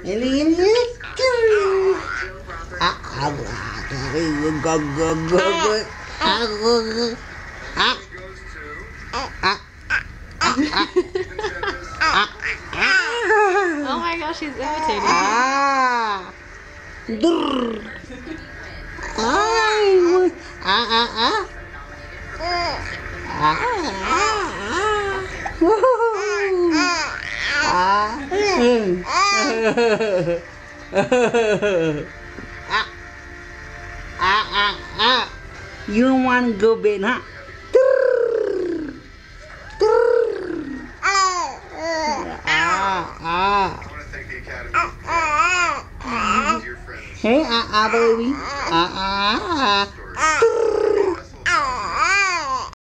Oh my gosh, she's imitating. You don't want to go bed, huh? Hey, baby.